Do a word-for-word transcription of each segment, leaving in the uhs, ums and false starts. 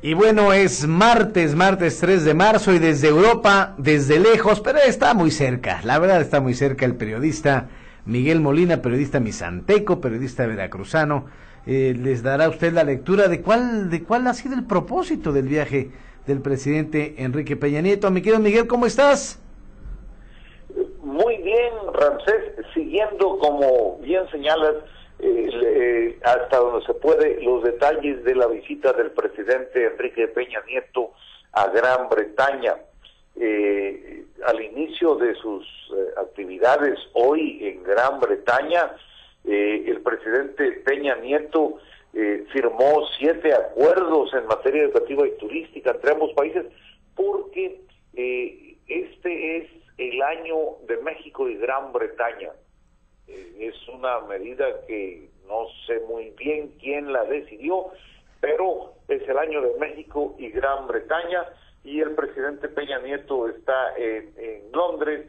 Y bueno, es martes, martes tres de marzo y desde Europa, desde lejos, pero está muy cerca, la verdad está muy cerca el periodista Miguel Molina, periodista misanteco, periodista veracruzano, eh, les dará a usted la lectura de cuál, de cuál ha sido el propósito del viaje del presidente Enrique Peña Nieto. Mi querido Miguel, ¿cómo estás? Muy bien, Ramsés, siguiendo como bien señalas, eh, eh, hasta donde se puede, los detalles de la visita del presidente Enrique Peña Nieto a Gran Bretaña. Eh, al inicio de sus eh, actividades hoy en Gran Bretaña, eh, el presidente Peña Nieto eh, firmó siete acuerdos en materia educativa y turística entre ambos países, porque eh, este es el año de México y Gran Bretaña. Eh, es una medida que no sé muy bien quién la decidió, pero es el año de México y Gran Bretaña, y el presidente Peña Nieto está en, en Londres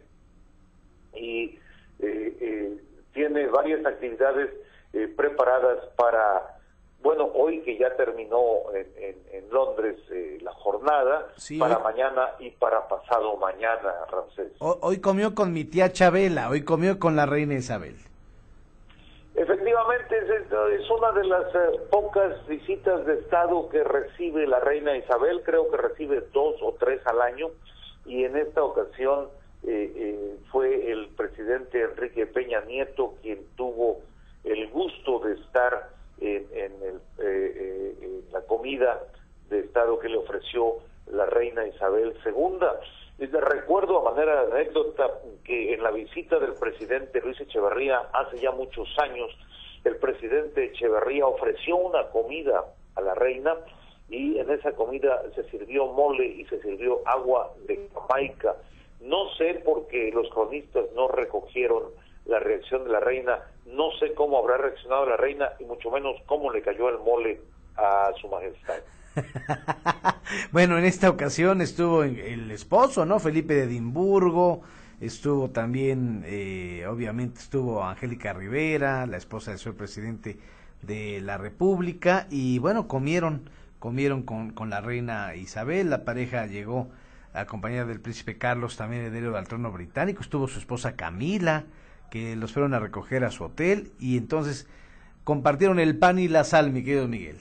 y eh, eh, tiene varias actividades eh, preparadas para, bueno, hoy que ya terminó en, en, en Londres eh, la jornada, sí, para hoy, mañana y para pasado mañana, Ramsés. Hoy comió con mi tía Chabela, hoy comió con la reina Isabel. Efectivamente, es, es una de las eh, pocas visitas de Estado que recibe la reina Isabel, creo que recibe dos o tres al año, y en esta ocasión eh, eh, fue el presidente Enrique Peña Nieto quien tuvo el gusto de estar en, en, el, eh, eh, en la comida de Estado que le ofreció la reina Isabel segunda. Les recuerdo a manera de anécdota que en la visita del presidente Luis Echeverría hace ya muchos años, el presidente Echeverría ofreció una comida a la reina y en esa comida se sirvió mole y se sirvió agua de Jamaica. No sé por qué los cronistas no recogieron la reacción de la reina, no sé cómo habrá reaccionado la reina y mucho menos cómo le cayó el mole a su majestad. Bueno, en esta ocasión estuvo el esposo, ¿no? Felipe de Edimburgo, estuvo también, eh, obviamente estuvo Angélica Rivera, la esposa del señor presidente de la República, y bueno, comieron, comieron con, con la reina Isabel. La pareja llegó acompañada del príncipe Carlos, también heredero al trono británico, estuvo su esposa Camila, que los fueron a recoger a su hotel, y entonces compartieron el pan y la sal, mi querido Miguel.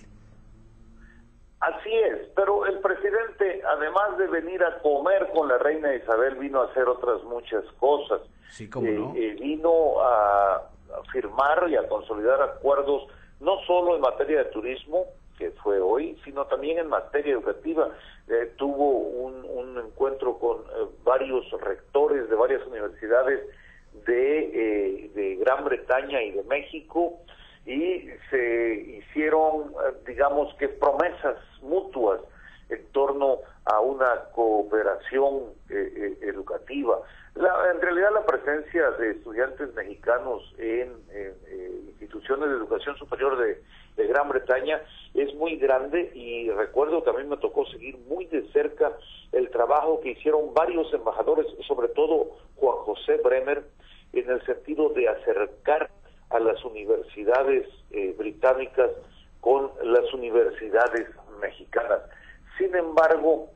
Así es, pero el presidente, además de venir a comer con la reina Isabel, vino a hacer otras muchas cosas. Sí, cómo eh, no. Eh, vino a, a firmar y a consolidar acuerdos, no solo en materia de turismo, que fue hoy, sino también en materia educativa. Eh, tuvo un, un encuentro con eh, varios rectores de varias universidades de, eh, de Gran Bretaña y de México, y se hicieron, digamos que promesas mutuas en torno a una cooperación eh, eh, educativa. La, en realidad la presencia de estudiantes mexicanos en, en eh, instituciones de educación superior de, de Gran Bretaña es muy grande, y recuerdo que a mí me tocó seguir muy de cerca el trabajo que hicieron varios embajadores, sobre todo Juan José Bremer, en el sentido de acercar a las universidades eh, británicas con las universidades mexicanas. Sin embargo,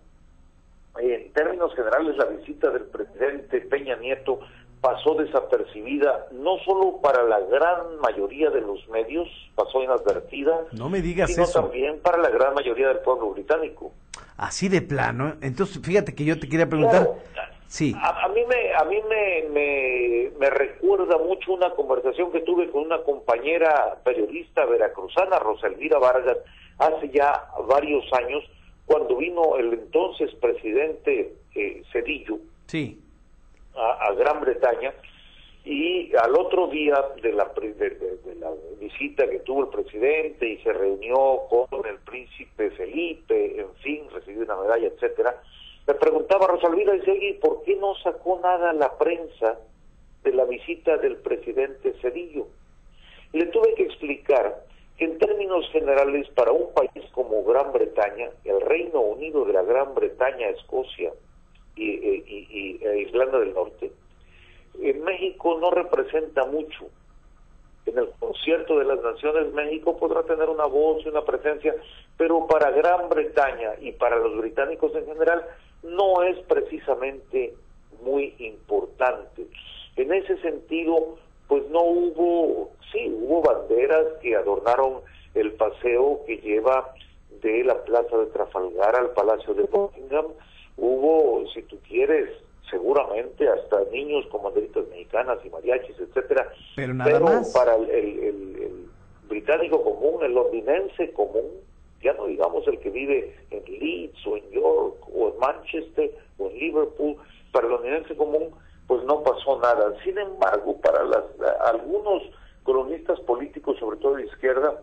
en términos generales, la visita del presidente Peña Nieto pasó desapercibida, no solo para la gran mayoría de los medios, pasó inadvertida, no me digas sino eso. también para la gran mayoría del pueblo británico. Así de plano. Entonces, fíjate que yo te quería preguntar. Claro. Sí. A, a mí me a mí me, me me recuerda mucho una conversación que tuve con una compañera periodista veracruzana, Rosa Elvira Vargas, hace ya varios años, cuando vino el entonces presidente eh, Zedillo, sí, a, a Gran Bretaña, y al otro día de la, de, de, de la visita que tuvo el presidente y se reunió con el príncipe Felipe, en fin, recibió una medalla, etcétera. Me preguntaba Rosalvira, dice, oye, ¿por qué no sacó nada la prensa de la visita del presidente Zedillo? Y le tuve que explicar que en términos generales, para un país como Gran Bretaña, el Reino Unido de la Gran Bretaña, Escocia y, y, y, y e Irlanda del Norte, en México no representa mucho. En el concierto de las Naciones, México podrá tener una voz y una presencia, pero para Gran Bretaña y para los británicos en general no es precisamente muy importante. En ese sentido, pues no hubo, sí, hubo banderas que adornaron el paseo que lleva de la Plaza de Trafalgar al Palacio de Buckingham. Hubo, si tú quieres, seguramente hasta niños con banderitas mexicanas y mariachis, etcétera. Pero nada Pero más. para el, el, el, el británico común, el londinense común, ya no digamos el que vive en Leeds o en York o en Manchester o en Liverpool, para el londinense común pues no pasó nada. Sin embargo, para las, algunos colonistas políticos, sobre todo de izquierda,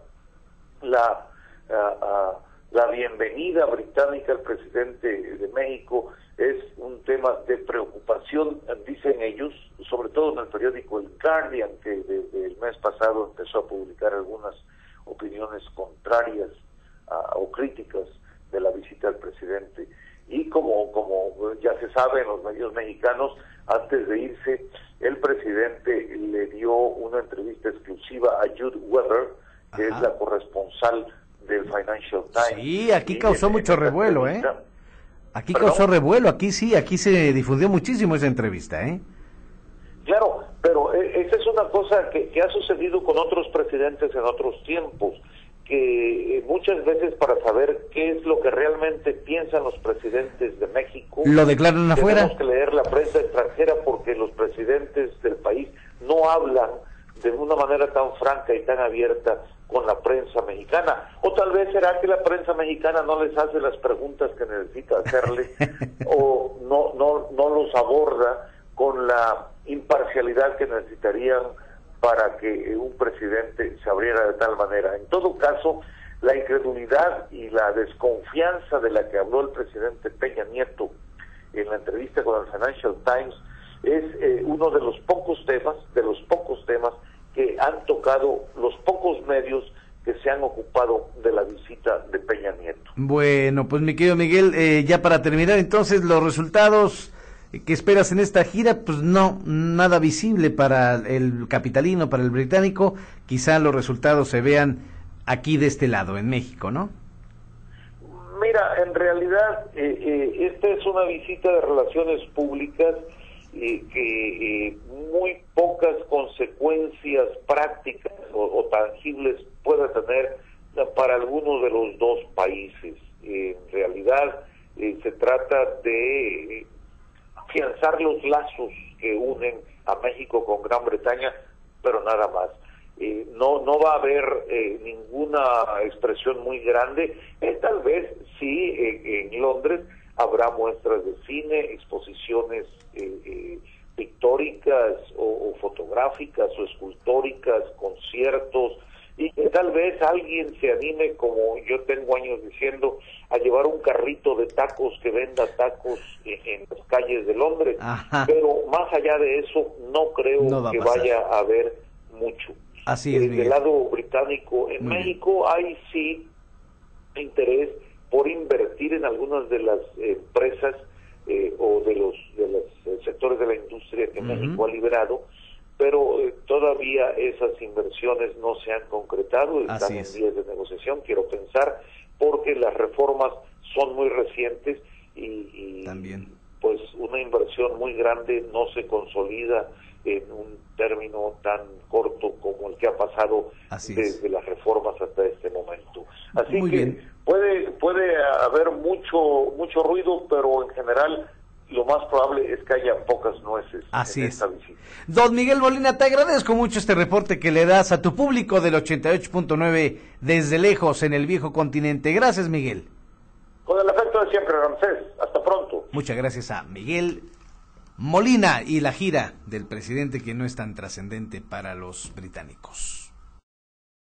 la, uh, uh, la bienvenida británica al presidente de México es un tema de preocupación, dicen ellos, sobre todo en el periódico El Guardian, que desde el mes pasado empezó a publicar algunas opiniones contrarias uh, o críticas de la visita del presidente. Y como, como ya se sabe en los medios mexicanos, antes de irse, el presidente le dio una entrevista exclusiva a Jude Weber, que Ajá. es la corresponsal del Financial Times. Sí, aquí causó en, mucho en revuelo, ¿eh? Aquí ¿Perdón? causó revuelo, aquí sí, aquí se difundió muchísimo esa entrevista, ¿eh? Claro, pero esa es una cosa que, que ha sucedido con otros presidentes en otros tiempos, que muchas veces para saber qué es lo que realmente piensan los presidentes de México, lo declaran afuera. Tenemos que leer la prensa extranjera porque los presidentes del país no hablan de una manera tan franca y tan abierta con la prensa mexicana. O tal vez será que la prensa mexicana no les hace las preguntas que necesita hacerle o no, no, no los aborda con la imparcialidad que necesitarían para que un presidente se abriera de tal manera. En todo caso, la incredulidad y la desconfianza de la que habló el presidente Peña Nieto en la entrevista con el Financial Times es eh, uno de los pocos temas, de los pocos temas que han tocado los pocos medios que se han ocupado de la visita de Peña Nieto. Bueno, pues mi querido Miguel, eh, ya para terminar entonces los resultados que esperas en esta gira, pues no, nada visible para el capitalino, para el británico, quizá los resultados se vean aquí de este lado, en México, ¿no? Mira, en realidad eh, eh, esta es una visita de relaciones públicas eh, que eh, muy pocas consecuencias prácticas o, o tangibles puede tener para alguno de los dos países. Eh, en realidad eh, se trata de eh, afianzar los lazos que unen a México con Gran Bretaña, pero nada más. Eh, no no va a haber eh, ninguna expresión muy grande. Eh, tal vez sí, eh, en Londres habrá muestras de cine, exposiciones eh, eh, pictóricas o, o fotográficas o escultóricas, conciertos, y que tal vez alguien se anime, como yo tengo años diciendo, a llevar un carrito de tacos que venda tacos en, en las calles de Londres. Ajá. Pero más allá de eso no creo no va que vaya a haber mucho. Así es, eh, del lado británico, en Muy México bien. Hay sí interés por invertir en algunas de las eh, empresas eh, o de los de los eh, sectores de la industria que uh-huh. México ha liberado, pero eh, todavía esas inversiones no se han concretado, están Así en es. vías de negociación, quiero pensar, porque las reformas son muy recientes y, y También. pues una inversión muy grande no se consolida en un término tan corto como el que ha pasado Así desde es. las reformas hasta este momento. Así Muy que bien. puede puede haber mucho mucho ruido, pero en general lo más probable es que haya pocas nueces Así en es. esta visita. Don Miguel Molina, te agradezco mucho este reporte que le das a tu público del ochenta y ocho punto nueve desde lejos en el viejo continente. Gracias, Miguel. Con el afecto de siempre, Ramsés. Hasta pronto. Muchas gracias a Miguel Molina y la gira del presidente, que no es tan trascendente para los británicos.